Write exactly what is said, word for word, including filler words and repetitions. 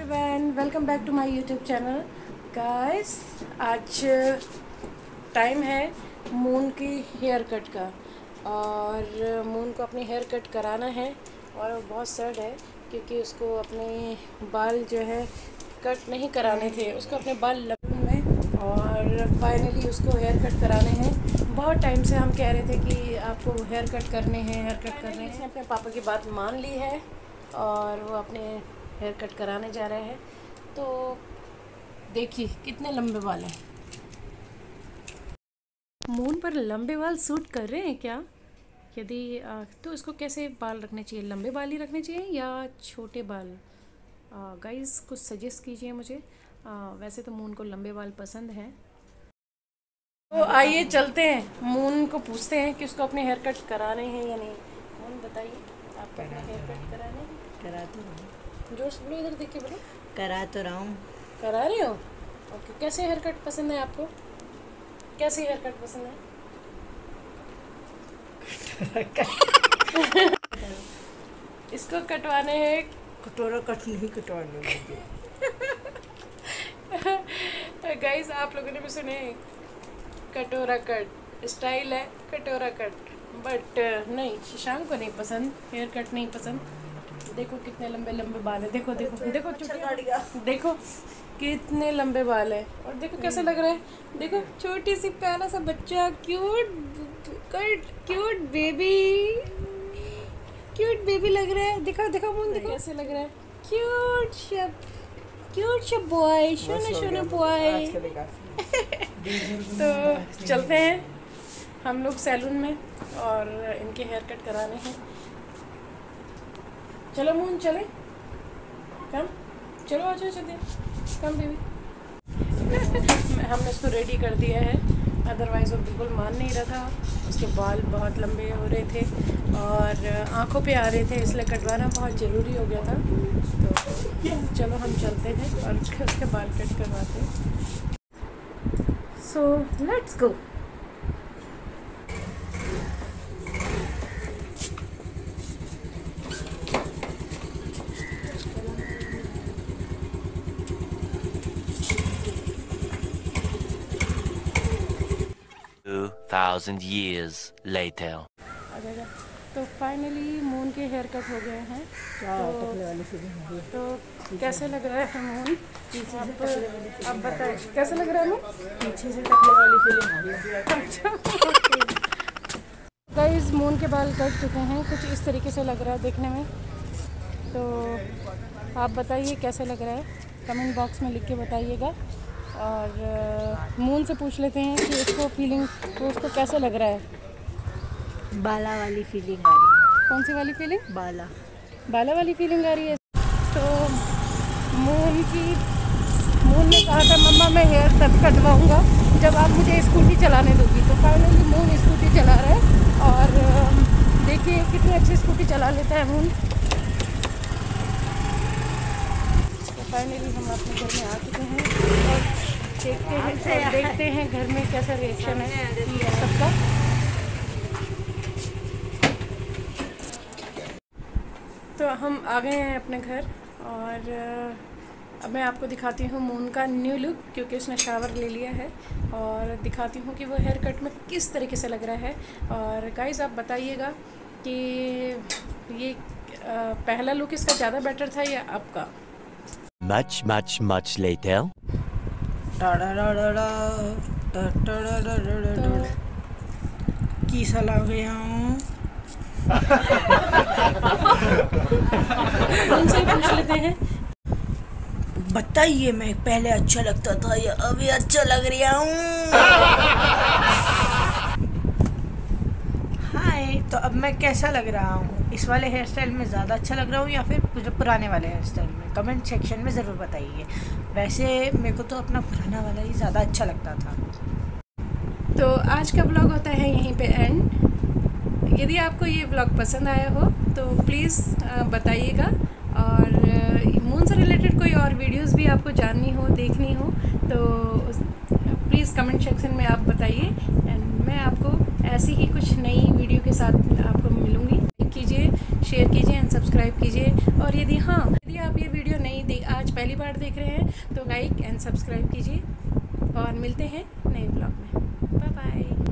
Everyone, welcome back to my YouTube channel. Guys, आज time है Moon की haircut का और मून को अपनी हेयर कट कराना है और वो बहुत सैड है क्योंकि उसको अपने बाल जो है कट नहीं कराने थे। उसको अपने बाल लंबे में और फाइनली उसको हेयर कट कराने हैं। बहुत टाइम से हम कह रहे थे कि आपको हेयर कट करने हैं हेयर कट करने हैं। उसने अपने पापा की बात मान ली है और वो अपने हेयर कट कराने जा रहे हैं। तो देखिए कितने लंबे बाल हैं। मून पर लंबे बाल सूट कर रहे हैं क्या? यदि तो इसको कैसे बाल रखने चाहिए? लंबे बाल ही रखने चाहिए या छोटे बाल? गाइस कुछ सजेस्ट कीजिए मुझे। आ, वैसे तो मून को लंबे बाल पसंद हैं। तो आइए चलते हैं, मून को पूछते हैं कि उसको अपने हेयर कट कराने हैं या नहीं। मून बताइए, आप हेयर कट कराने हैं? करा तो रहा हूँ। जोश बोलो, इधर देख के बोलो। करा तो रहा हूँ। करा रहे हो? ओके। कैसे हेयर कट पसंद है आपको? कैसे हेयर कट पसंद है? इसको कटवाने हैं। कटोरा कट नहीं कटवाने गाइस, आप लोगों ने भी सुने कटोरा कट स्टाइल है, कटोरा कट, बट नहीं, शशांक को नहीं पसंद, हेयर कट नहीं पसंद। देखो कितने लंबे लंबे बाल है। देखो देखो देखो चुटिया, देखो कितने लंबे बाल है और देखो कैसा लग रहा है। देखो छोटी सी प्यारा सा बच्चा, cute cut cute baby, cute baby लग रहा है। देखो देखो मून, देखो कैसे लग रहा है। क्यूट शब क्यूट शब बॉय, शोना शोना बॉय। तो चलते हैं हम लोग सैलून में और इनके हेयर कट कराने हैं। चलो मून, चले कम, चलो आ जाओ, चलते कम बेबी। हमने उसको रेडी कर दिया है, अदरवाइज़ वो बिल्कुल मान नहीं रहा था। उसके बाल बहुत लंबे हो रहे थे और आंखों पे आ रहे थे, इसलिए कटवाना बहुत ज़रूरी हो गया था। तो चलो हम चलते हैं और उसके बाल कट करवाते हैं। So let's go. Two thousand years later. तो फाइनली मून के हेयर कट हो गए हैं। तो, तो कैसे लग रहा है मून? अब अब बताए कैसे लग रहा है मून? पीछे से टकले वाली फीलिंग आ रही है। गाइस, मून के बाल कट चुके हैं, कुछ इस तरीके से लग रहा है देखने में। तो आप बताइए कैसे लग रहा है, कमेंट बॉक्स में लिख के बताइएगा। और मून से पूछ लेते हैं कि उसको फीलिंग, तो उसको कैसे लग रहा है। बाला वाली फीलिंग आ रही है। कौन सी वाली फीलिंग? बाला बाला वाली फीलिंग आ रही है। तो मून की मून ने कहा था मम्मा मैं हेयर तब कटवाऊँगा जब आप मुझे स्कूटी चलाने दोगी। तो फाइनली मून स्कूटी चला रहा है और देखिए कितनी अच्छी स्कूटी चला लेता है मून। तो फाइनली हम अपने घर में आ चुके हैं और देखते हैं और देखते हैं घर में कैसा रिएक्शन है सबका। तो हम आ गए हैं अपने घर और अब मैं आपको दिखाती हूँ मून का न्यू लुक, क्योंकि उसने शावर ले लिया है। और दिखाती हूँ कि वो हेयर कट में किस तरीके से लग रहा है। और गाइस आप बताइएगा कि ये पहला लुक इसका ज़्यादा बेटर था या अब का। Much, much, much later. की सला गया हूँ। उनसे ही पूछ लेते हैं। बताइए, मैं पहले अच्छा लगता था या अभी अच्छा लग रहा हूँ? हाय, तो अब मैं कैसा लग रहा हूँ? इस वाले हेयर स्टाइल में ज़्यादा अच्छा लग रहा हूँ या फिर पुराने वाले हेयर स्टाइल में? कमेंट सेक्शन में ज़रूर बताइए। वैसे मेरे को तो अपना पुराना वाला ही ज़्यादा अच्छा लगता था। तो आज का ब्लॉग होता है यहीं पे एंड। यदि आपको ये ब्लॉग पसंद आया हो तो प्लीज़ बताइएगा। और मून से रिलेटेड कोई और वीडियोस भी आपको जाननी हो, देखनी हो तो प्लीज़ कमेंट सेक्शन में आप बताइए एंड मैं आपको ऐसी ही कुछ नई वीडियो के साथ आपको मिलूँगी। लाइक कीजिए, शेयर कीजिए एंड सब्सक्राइब कीजिए। और यदि हाँ यदि आप ये वीडियो नहीं देख आज पहली पहली बार देख रहे हैं तो लाइक एंड सब्सक्राइब कीजिए और मिलते हैं नए ब्लॉग में। Bye bye.